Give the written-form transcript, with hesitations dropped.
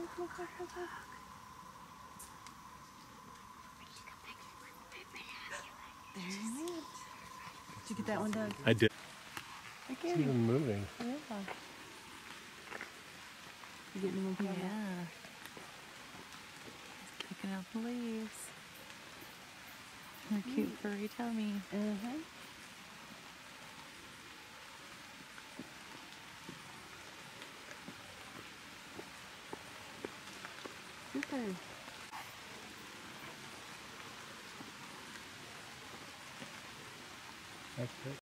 There he went. Did you get that one, Doug? I did. It's even moving. Yeah. You getting him on camera? Yeah. He's kicking out the leaves. Her cute furry tummy. Super. That's it.